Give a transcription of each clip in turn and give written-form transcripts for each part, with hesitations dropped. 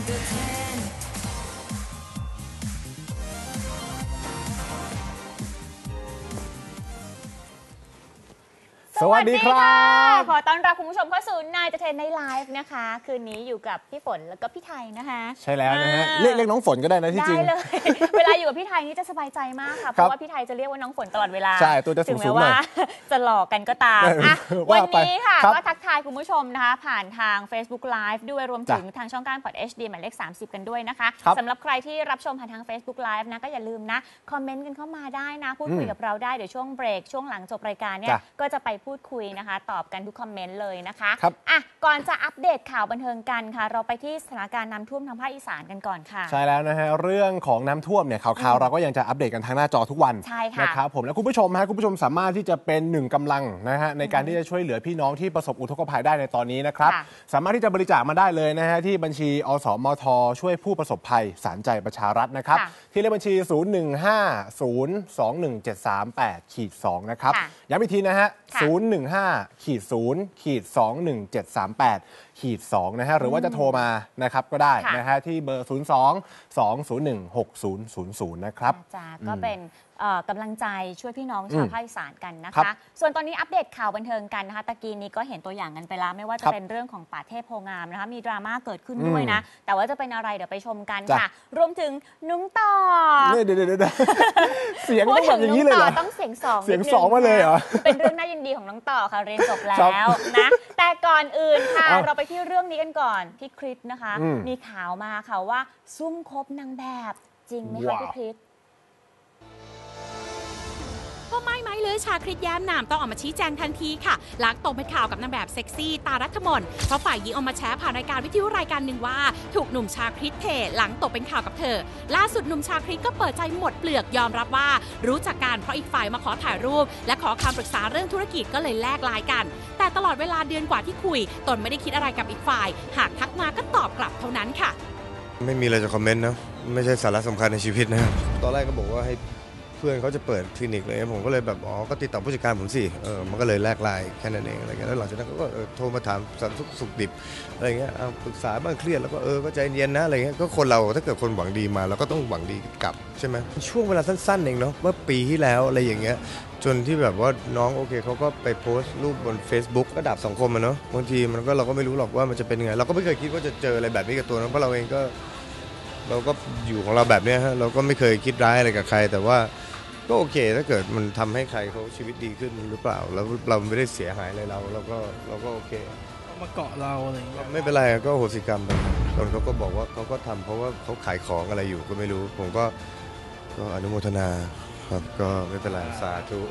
สวัสดีครับขอต้อนรับคุณผู้ชมเข้าสู่นายเทรนในไลฟ์นะคะคืนนี้อยู่กับพี่ฝนแล้วก็พี่ไทยนะคะใช่แล้วนะฮะเรียกน้องฝนก็ได้นะที่จริงได้เลยเวลาอยู่กับพี่ไทยนี่จะสบายใจมากค่ะเพราะว่าพี่ไทยจะเรียกว่าน้องฝนตลอดเวลาใช่ตัวจะสูงๆหน่อยถึงแม้ว่าจะหลอกกันก็ตามวันนี้ค่ะก็ทักทายคุณผู้ชมนะคะผ่านทาง Facebook Live ด้วยรวมถึงทางช่องการพอด HD หมายเลข30กันด้วยนะคะสำหรับใครที่รับชมผ่านทาง Facebook Live นะก็อย่าลืมนะคอมเมนต์กันเข้ามาได้นะพูดคุยกับเราได้เดี๋ยวช่วงเบรกช่วงหลังจบรายการเนี่ยก็จะไปพูดคุยนะคะตอบกันทุกคอมเมนต์เลยนะคะก่อนจะอัปเดตข่าวบันเทิงกันค่ะเราไปที่สถานการณ์น้ำท่วมทางภาคอีสานกันก่อนค่ะใช่แล้วนะฮะเรื่องของน้ำท่วมเนี่ยข่าวเราก็ยังจะอัปเดตกันทางหน้าจอทุกวันนะครับผมและคุณผู้ชมสามารถที่จะเป็นหนึ่งกำลังนะฮะในการที่จะช่วยเหลือพี่น้องที่ประสบอุทกภัยได้ในตอนนี้นะครับสามารถที่จะบริจาคมาได้เลยนะฮะที่บัญชีอสมทช่วยผู้ประสบภัยศาลใจประชารัฐนะครับที่เลขบัญชี 015-021-738-2 นะครับย้ำอีกทีนะฮะ 015-0-21738-2 นะฮะหรือว่าจะโทรมานะครับก็ได้นะฮะที่เบอร์ 02-201-6000 นะครับก็เป็นกำลังใจช่วยพี่น้องชาวภาคอีสานกันนะคะส่วนตอนนี้อัปเดตข่าวบันเทิงกันนะคะตะกี้นี้ก็เห็นตัวอย่างกันไปแล้วไม่ว่าจะเป็นเรื่องของป่าเทพโพงามนะคะมีดราม่าเกิดขึ้นด้วยนะแต่ว่าจะเป็นอะไรเดี๋ยวไปชมกันค่ะรวมถึงนุ้งต่อเดี๋ยวเสียงต้องแบบอย่างนี้เลยเหรอต้องเสียงสองมาเลยเหรอเป็นเรื่องน่ายินดีของน้องต่อค่ะเรียนจบแล้วนะแต่ก่อนอื่นค่ะเราไปที่เรื่องนี้กันก่อนพี่คริสนะคะมีข่าวมาค่ะว่าซุ่มคบนางแบบจริงไหมคะพี่คริสก็ไม่เลยชาคริสแย้มนามต้องออกมาชี้แจงทันทีค่ะหลังตกเป็นข่าวกับนางแบบเซ็กซี่ตารัฐมนเพราะฝ่ายหญิงออกมาแฉผ่านรายการวิทยุรายการหนึ่งว่าถูกหนุ่มชาคริสเทหลังตกเป็นข่าวกับเธอล่าสุดหนุ่มชาคริสก็เปิดใจหมดเปลือกยอมรับว่ารู้จักกันเพราะอีกฝ่ายมาขอถ่ายรูปและขอคำปรึกษาเรื่องธุรกิจก็เลยแลกไลน์กันแต่ตลอดเวลาเดือนกว่าที่คุยตนไม่ได้คิดอะไรกับอีกฝ่ายหากทักมาก็ตอบกลับเท่านั้นค่ะไม่มีอะไรจะคอมเมนต์นะไม่ใช่สาระสำคัญในชีวิตนะตอนแรกก็บอกว่าให้เพื่อนเขาจะเปิดคลินิกเลยผมก็เลยแบบก็ติดต่อผู้จัดการผมสิมันก็เลยแลกไลน์แค่นั้นเองอะไรเงี้ยแล้วหลังจากนั้นก็โทรมาถามสารทุกสุขดิบอะไรเงี้ยปรึกษาบ้างเครียดแล้วก็ใจเย็นนะอะไรเงี้ยก็คนเราถ้าเกิดคนหวังดีมาเราก็ต้องหวังดีกลับใช่ไหมช่วงเวลาสั้นๆเองเนาะเมื่อปีที่แล้วอะไรอย่างเงี้ยจนที่แบบว่าน้องโอเคเขาก็ไปโพสต์รูปบน Facebook ก็ดาบสองคมเนาะบางทีเราก็ไม่รู้หรอกว่ามันจะเป็นยังไงเราก็ไม่เคยคิดว่าจะเจออะไรแบบนี้กับตัวน้องเพราะเราเองก็อยู่ของเราแบบนี้ฮะเราก็ไม่เคยคิดร้ายอะไรกับใครแต่ว่าก็โอเคถ้าเกิดมันทำให้ใครเขาชีวิตดีขึ้นหรือเปล่าแล้วเราไม่ได้เสียหายอะไรเราก็โอเคมาเกาะเราอะไรไม่เป็นไรก็โหสิกรรมไปคนเขาก็บอกว่าเขาก็ทำเพราะว่าเขาขายของอะไรอยู่ก็ไม่รู้ผมก็อนุโมทนาครับก็ไม่เป็นไรสาธุ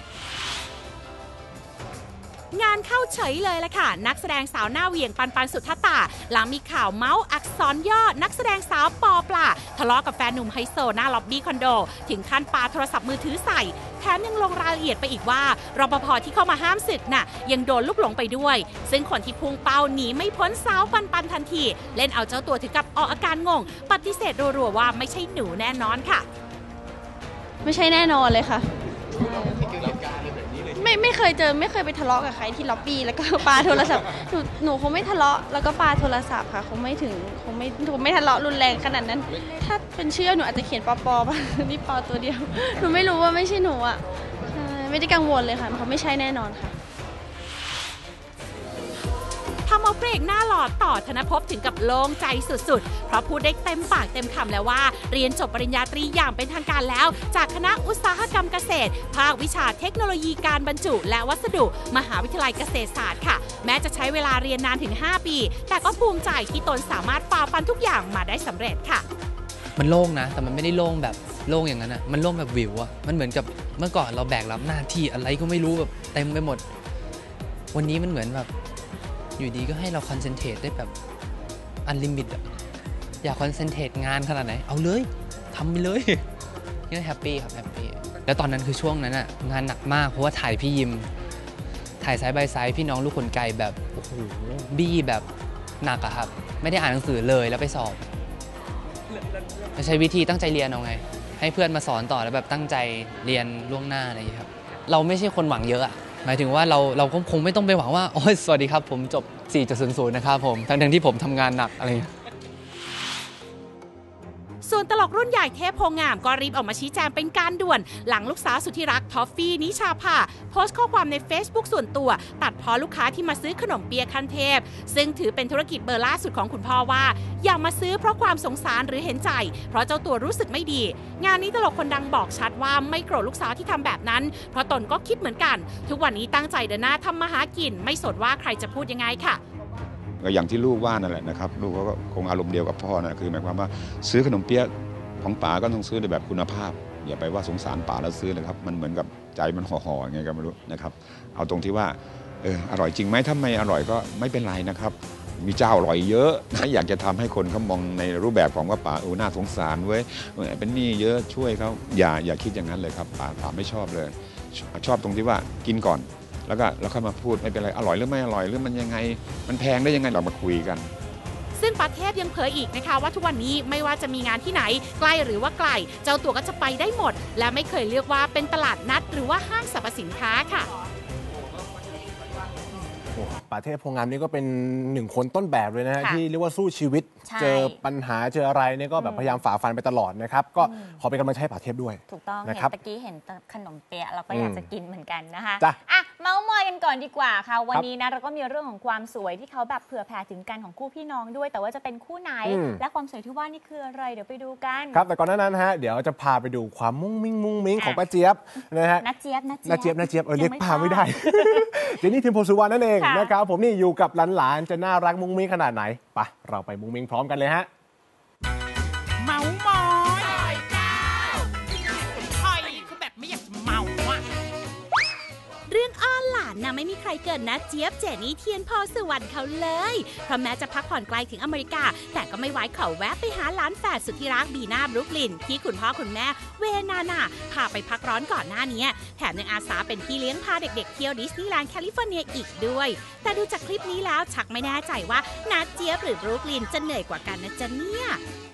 งานเข้าเฉยเลยละค่ะนักแสดงสาวหน้าเหวี่ยงปันสุทธตาหลังมีข่าวเมาส์อักษรย่อนักแสดงสาวปอปลาทะเลาะกับแฟนหนุ่มไฮโซหน้าล็อบบี้คอนโดถึงขั้นปาโทรศัพท์มือถือใส่แถมยังลงรายละเอียดไปอีกว่ารปภ.ที่เข้ามาห้ามศึกน่ะยังโดนลูกหลงไปด้วยซึ่งคนที่พุ่งเป้าหนีไม่พ้นสาวปันทันทีเล่นเอาเจ้าตัวถึงกับออกอาการงงปฏิเสธรัวๆว่าไม่ใช่หนูแน่นอนค่ะไม่ใช่แน่นอนเลยค่ะไม่เคยเจอไม่เคยไปทะเลาะกับใครที่ล็อบบี้แล้วก็ปาโทรศัพท์หนูคงไม่ทะเลาะแล้วก็ปาโทรศัพท์ค่ะคงไม่ทะเลาะรุนแรงขนาดนั้นถ้าเป็นชื่อหนูอาจจะเขียนปอป่ะนี่ปอตัวเดียวหนูไม่รู้ว่าไม่ใช่หนูอ่ะไม่ได้กังวลเลยค่ะเขาไม่ใช่แน่นอนค่ะทำเอาเบรกหน้าหล่อต่อธนภพถึงกับโล่งใจสุดๆเพราะพูดได้เต็มปากเต็มคำแล้วว่าเรียนจบปริญญาตรีอย่างเป็นทางการแล้วจากคณะอุตสาหกรรมเกษตรภาควิชาเทคโนโลยีการบรรจุและวัสดุมหาวิทยาลัยเกษตรศาสตร์ค่ะแม้จะใช้เวลาเรียนนานถึง5ปีแต่ก็ภูมิใจที่ตนสามารถฝ่าฟันทุกอย่างมาได้สำเร็จค่ะมันโล่งนะแต่มันไม่ได้โล่งแบบโล่งอย่างนั้นอ่ะมันโล่งแบบวิวอ่ะมันเหมือนกับเมื่อก่อนเราแบกรับหน้าที่อะไรก็ไม่รู้แบบเต็มไปหมดวันนี้มันเหมือนแบบอยู่ดีก็ให้เราคอนเซนเทรตได้แบบอันลิมิตอะอยากคอนเซนเทรตงานขนาดไหนเอาเลยทำไปเลยนี่แฮปปี้ครับแฮปปี้แล้วตอนนั้นคือช่วงนั้นอะงานหนักมากเพราะว่าถ่ายพี่ยิมถ่ายไซด์บายไซด์พี่น้องลูกขนไก่แบบโอ้โหบี้แบบหนักอะครับไม่ได้อ่านหนังสือเลยแล้วไปสอบใช้วิธีตั้งใจเรียนเอาไงให้เพื่อนมาสอนต่อแล้วแบบตั้งใจเรียนล่วงหน้าอะไรอย่างนี้ครับเราไม่ใช่คนหวังเยอะอะหมายถึงว่าเราก็คงไม่ต้องไปหวังว่าโอ้ยสวัสดีครับผมจบ 4.00 นะครับผมทั้งที่ผมทำงานหนักอะไรส่วนตลกรุ่นใหญ่เทพโพงามก็รีบออกมาชี้แจงเป็นการด่วนหลังลูกสาวสุดที่รักทอฟฟี่นิชาภาโพสต์ข้อความใน Facebook ส่วนตัวตัดพ้อลูกค้าที่มาซื้อขนมเปี๊ยะขั้นเทพซึ่งถือเป็นธุรกิจเบอร์ล่าสุดของคุณพ่อว่าอย่ามาซื้อเพราะความสงสารหรือเห็นใจเพราะเจ้าตัวรู้สึกไม่ดีงานนี้ตลกคนดังบอกชัดว่าไม่โกรธลูกสาวที่ทำแบบนั้นเพราะตนก็คิดเหมือนกันทุกวันนี้ตั้งใจเดินหน้าทำมาหากินไม่สนว่าใครจะพูดยังไงค่ะก็อย่างที่ลูกว่านั่นแหละนะครับลูกก็คงอารมณ์เดียวกับพ่อนะคือหมายความว่าซื้อขนมเปี๊ยะของป๋าก็ต้องซื้อในแบบคุณภาพอย่าไปว่าสงสารป๋าแล้วซื้อเลยครับมันเหมือนกับใจมันห่อๆไงก็ไม่รู้นะครับเอาตรงที่ว่าอร่อยจริงไหมถ้าไม่อร่อยก็ไม่เป็นไรนะครับมีเจ้าอร่อยเยอะอยากจะทำให้คนเขามองในรูปแบบของว่าป๋าน่าสงสารเว้ยเป็นหนี้เยอะช่วยเขาอย่าคิดอย่างนั้นเลยครับป๋าไม่ชอบเลยชอบตรงที่ว่ากินก่อนแล้วค่อยมาพูดไม่เป็นไรอร่อยหรือไม่อร่อยหรือมันยังไงมันแพงได้ยังไงเรามาคุยกันซึ่งปาเทพยังเผยอีกนะคะว่าทุกวันนี้ไม่ว่าจะมีงานที่ไหนใกล้หรือว่าไกลเจ้าตัวก็จะไปได้หมดและไม่เคยเลือกว่าเป็นตลาดนัดหรือว่าห้างสรรพสินค้าค่ะป๋าเทพโพงามนี่ก็เป็นหนึ่งคนต้นแบบเลยนะฮะที่เรียกว่าสู้ชีวิตเจอปัญหาเจออะไรเนี่ยก็แบบพยายามฝ่าฟันไปตลอดนะครับก็ขอเป็นกำลังใจให้ป๋าเทพด้วยถูกต้องนะครับตะกี้เห็นขนมเปี๊ยะเราก็อยากจะกินเหมือนกันนะคะอ่ะเมาส์มอยกันก่อนดีกว่าค่ะวันนี้นะเราก็มีเรื่องของความสวยที่เขาแบบเผื่อแผ่ถึงกันของคู่พี่น้องด้วยแต่ว่าจะเป็นคู่ไหนและความสวยที่ว่านี่คืออะไรเดี๋ยวไปดูกันครับแต่ก่อนหน้านั้นฮะเดี๋ยวจะพาไปดูความมุ้งมิ้งของป้าเจี๊ยบนะฮะน้าเจี๊ยบเรียกพาไม่ได้เจนนี่ทิมโพสุวรรณนั่นเองนะครับผมนี่อยู่กับหลานๆจะน่ารักมุ้งมิ้งขนาดไหนไปเราไปมุ้งมิ้งพร้อมกันเลยฮะเมาส์มอยคอยคือแบบไม่อยากจะเมาอ่ะเรื่องอ้อนหลานนะไม่มีใครเกินนะเจี๊ยบเจนี่เทียนโพสุวรรณเขาเลยเพราะแม้จะพักผ่อนไกลถึงอเมริกาแต่ก็ไม่ไว้ขอแวะไปหาหลานแฝดสุดที่รักบีน่าบรุกลินที่คุณพ่อคุณแม่เวนาน่าพาไปพักร้อนก่อนหน้านี้แถมยังอาสาเป็นพี่เลี้ยงพาเด็กๆเที่ยวดิสนีย์แลนด์แคลิฟอร์เนียอีกด้วยแต่ดูจากคลิปนี้แล้วชักไม่แน่ใจว่านาเจี๊ยบหรือบรุกลินจะเหนื่อยกว่ากันนะจ๊ะเนี่ย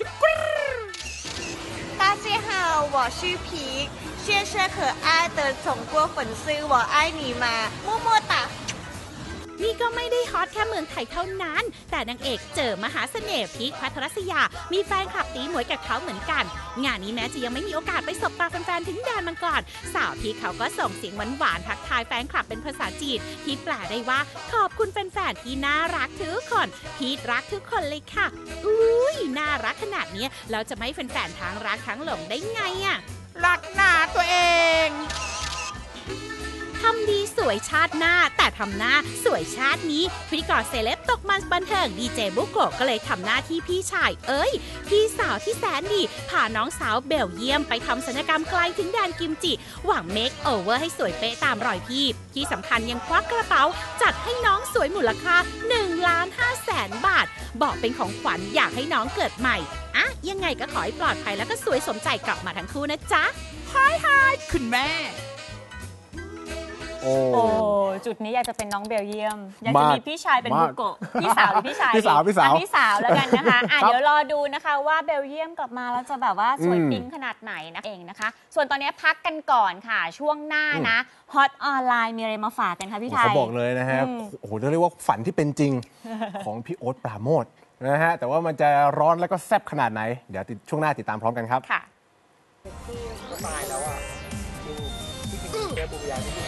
大家好，我是皮，谢谢可爱的中国粉丝，我爱你们，么么哒。 นี่ก็ไม่ได้ฮอตแค่เมืองไทยเท่านั้นแต่นางเอกเจอมหาเสน่ห์พีคภัทรศยามีแฟนคลับตีหมวยกับเขาเหมือนกันงานนี้แม้จะยังไม่มีโอกาสไปสบตาแฟนๆถึงแดนมังกรสาวพีคเขาก็ส่งเสียงหวานๆทักทายแฟนคลับเป็นภาษาจีนที่แปลได้ว่าขอบคุณแฟนๆที่น่ารักทุกคนพีครักทุกคนเลยค่ะอุ้ยน่ารักขนาดนี้เราจะไม่แฟนๆทั้งรักทั้งหลงได้ไงอะรักหนาตัวเองทำดีสวยชาติหน้าแต่ทำหน้าสวยชาตินี้พิธีกรเซเลบตกมันบันเทิงดีเจบุโกะก็เลยทำหน้าที่พี่ชายพี่สาวที่แสนดีพาน้องสาวเบลเยียมไปทำศัลยกรรมไกลถึงแดนกิมจิหวังเมคโอเวอร์ให้สวยเป๊ะตามรอยพี่ที่สำคัญยังควักกระเป๋าจัดให้น้องสวยมูลค่า1,500,000 บาทบอกเป็นของขวัญอยากให้น้องเกิดใหม่อะยังไงก็ขอให้ปลอดภัยแล้วก็สวยสมใจกลับมาทั้งคู่นะจ๊ะฮายคุณแม่โอ้จุดนี้อยากจะเป็นน้องเบลเยียมอยากจะมีพี่ชายเป็นบุโกะพี่สาวหรือพี่ชายพี่สาวแล้วกันนะคะเดี๋ยวรอดูนะคะว่าเบลเยียมกลับมาแล้วจะแบบว่าสวยปิ๊งขนาดไหนนะเองนะคะส่วนตอนนี้พักกันก่อนค่ะช่วงหน้านะฮอตออนไลน์มีอะไรมาฝากกันคะพี่ไทยเขาบอกเลยนะฮะโอ้โหเรียกว่าฝันที่เป็นจริงของพี่โอ๊ตปราโมชนะฮะแต่ว่ามันจะร้อนแล้วก็แซ่บขนาดไหนเดี๋ยวช่วงหน้าติดตามพร้อมกันครับค่ะตายแล้วอ่ะแก้ปุยาที่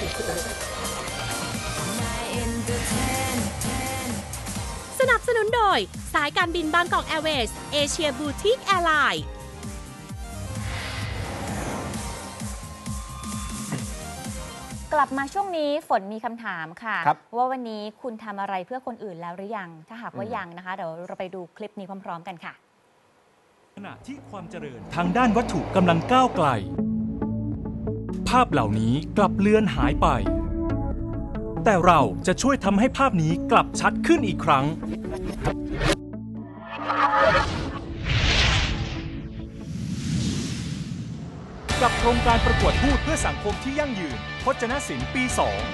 สนับสนุนโดยสายการบินบางกอกแอร์เวย์สเอเชียบูติกแอร์ไลน์กลับมาช่วงนี้ฝนมีคำถามค่ะว่าวันนี้คุณทำอะไรเพื่อคนอื่นแล้วหรือยังถ้าหากว่ายังนะคะเดี๋ยวเราไปดูคลิปนี้พร้อมๆกันค่ะขณะที่ความเจริญทางด้านวัตถุกำลังก้าวไกลภาพเหล่านี้กลับเลือนหายไปแต่เราจะช่วยทำให้ภาพนี้กลับชัดขึ้นอีกครั้งกับโครงการประกวดพูดเพื่อสังคมที่ยั่งยืนพจนศิลป์ปี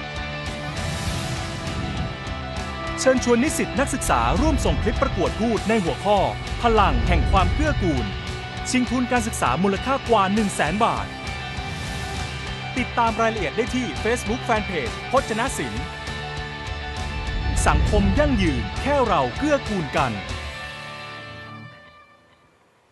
2เชิญชวนนิสิตนักศึกษาร่วมส่งคลิปประกวดพูดในหัวข้อพลังแห่งความเกื้อกูลชิงทุนการศึกษามูลค่ากว่า 100,000 บาทติดตามรายละเอียดได้ที่ Facebook Fanpage พจนศิลป์สังคมยั่งยืนแค่เราเกื้อกูลกัน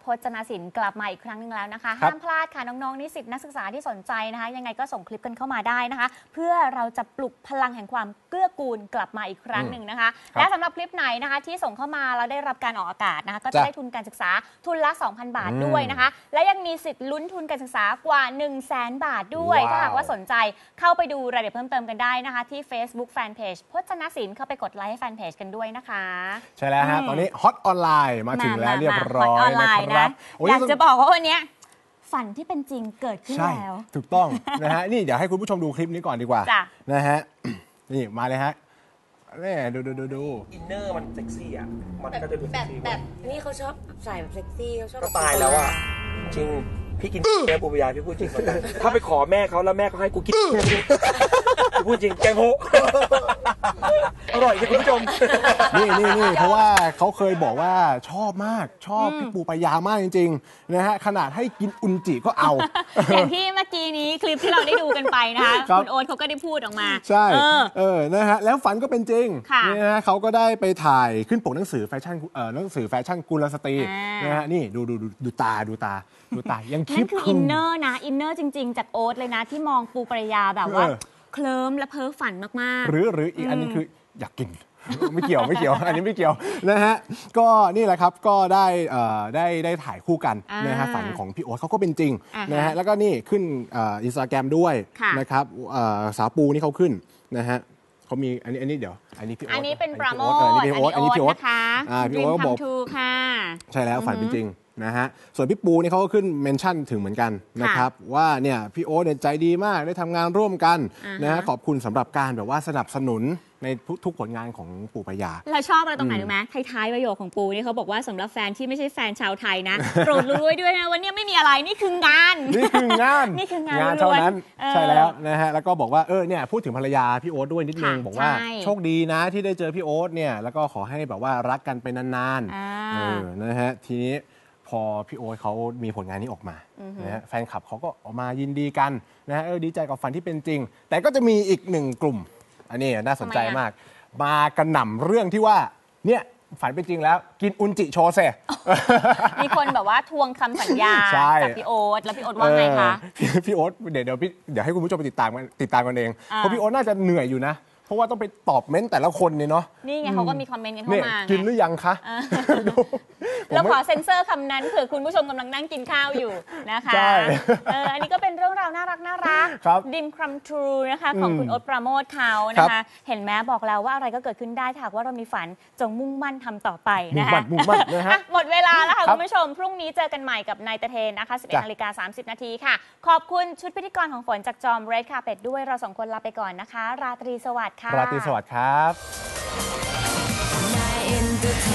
พจนาศิลป์กลับมาอีกครั้งหนึ่งแล้วนะคะห้ามพลาดค่ะน้องๆนิสิตนักศึกษาที่สนใจนะคะยังไงก็ส่งคลิปกันเข้ามาได้นะคะเพื่อเราจะปลุกพลังแห่งความเกื้อกูลกลับมาอีกครั้งหนึ่งนะคะและสำหรับคลิปไหนนะคะที่ส่งเข้ามาแล้วได้รับการออกอากาศนะคะก็จะได้ทุนการศึกษาทุนละ 2,000 บาทด้วยนะคะและยังมีสิทธิ์ลุ้นทุนการศึกษากว่า 100,000 บาทด้วยถ้าหากว่าสนใจเข้าไปดูรายละเอียดเพิ่มเติมกันได้นะคะที่ Facebook Fanpage พจนาศิลป์เข้าไปกดไลค์ให้แฟนเพจกันด้วยนะคะใช่แล้วฮะตอนนี้ฮอตออนไลน์มาถึงแล้วเรียบร้อยนะครับอยากจะบอกว่าวันนี้ฝันที่เป็นจริงเกิดขึ้นแล้วถูกต้องนะฮะนี่เดี๋ยวให้คุณผู้ชมดูคลิปนี้ก่อนดีกว่านะฮะนี่มาเลยฮะนี่ดูอินเนอร์มันเซ็กซี่อ่ะมันก็จะดูเซ็กซี่แบบนี่เขาชอบใส่แบบเซ็กซี่เขาชอบก็ตายแล้วอ่ะจริงพี่กินแกปูปยาพี่พูดจริงเหมือนกันถ้าไปขอแม่เขาแล้วแม่เขาให้กูกินพูดจริงแกงโฮอร่อยจริงคุณผู้ชมนี่เพราะว่าเขาเคยบอกว่าชอบมากชอบพี่ปูปยามากจริงๆนะฮะขนาดให้กินอุนจิก็เอาอย่างที่เมื่อกี้นี้คลิปที่เราได้ดูกันไปนะคะคุณโอ๊ตเขาก็ได้พูดออกมาใช่นะฮะแล้วฝันก็เป็นจริงนะฮะเขาก็ได้ไปถ่ายขึ้นปกหนังสือแฟชั่นกุลสตรีนะฮะนี่ดูตายังคิดคืออินเนอร์นะอินเนอร์จริงๆจากโอ๊ตเลยนะที่มองปูปรายาแบบว่าเคลิ้มและเพ้อฝันมากๆหรืออีกอันนึงคืออยากกินไม่เกี่ยวอันนี้ไม่เกี่ยวนะฮะก็นี่แหละครับก็ได้ถ่ายคู่กันนะฮะฝันของพี่โอ๊ตเขาก็เป็นจริงนะฮะแล้วก็นี่ขึ้นInstagram ด้วยนะครับสาวปูนี่เขาขึ้นนะฮะเขามีอันนี้เดี๋ยวอันนี้พี่โอ๊ตอันนี้เป็นปราโมทอันนี้พี่โอ๊ตนะคะพี่โอ๊ตบอกค่ะใช่แล้วฝันเป็นจริงนะฮะส่วนพี่ปูนี่เขาก็ขึ้นเมนชั่นถึงเหมือนกันนะครับว่าเนี่ยพี่โอ๊ตเนี่ยใจดีมากได้ทำงานร่วมกันนะฮะขอบคุณสำหรับการแบบว่าสนับสนุนในทุกผลงานของปูปยาเราชอบอะไรตรงไหนรู้ไหมท้ายประโยคของปูนี่เขาบอกว่าสำหรับแฟนที่ไม่ใช่แฟนชาวไทยนะโปรดรู้ด้วยนะวันนี้ไม่มีอะไรนี่คืองานเท่านั้นใช่แล้วนะฮะแล้วก็บอกว่าเนี่ยพูดถึงภรรยาพี่โอ๊ตด้วยนิดนึงบอกว่าโชคดีนะที่ได้เจอพี่โอ๊ตเนี่ยแล้วก็ขอให้แบบว่ารักกันไปนานๆนะฮะทีนี้พอพี่โอ๊ตเขามีผลงานนี้ออกมานะฮะแฟนคลับเขาก็ออกมายินดีกันนะฮะดีใจกับฝันที่เป็นจริงแต่ก็จะมีอีกหนึ่งกลุ่มอันนี้น่าสนใจมากมากระหน่ำเรื่องที่ว่าเนี่ยฝันเป็นจริงแล้วกินอุนจิโชเซมีคนแบบว่าทวงคำสัญญาจากพี่โอ๊ตแล้วพี่โอ๊ตว่าไงคะพี่โอ๊ตเดี๋ยวให้คุณผู้ชมไปติดตามกันเองเพราะพี่โอ๊ตน่าจะเหนื่อยอยู่นะเพราะว่าต้องไปตอบเม้นแต่ละคนเนี่ยเนาะนี่ไงเขาก็มีคอมเมนต์กันเข้ามากินหรือยังคะเราขอเซ็นเซอร์คำนั้นเผื่อคุณผู้ชมกำลังนั่งกินข้าวอยู่นะคะใช่อันนี้ก็เป็นเรื่องราวน่ารักดิมครัมทรูนะคะของคุณโอ๊ตปราโมทเขานะคะเห็นไหมบอกแล้วว่าอะไรก็เกิดขึ้นได้หากว่าเรามีฝันจงมุ่งมั่นทำต่อไปนะคะหมดเวลาแล้วค่ะคุณผู้ชมพรุ่งนี้เจอกันใหม่กับนายเทนนะคะ 11:30 น.ค่ะขอบคุณชุดพิธีกรของฝนจากจอม Red Carpet ด้วยเรา2คนลาไปก่อนนะคะราตรีสวัสดิ์ค่ะราตรีสวัสดิ์ครับ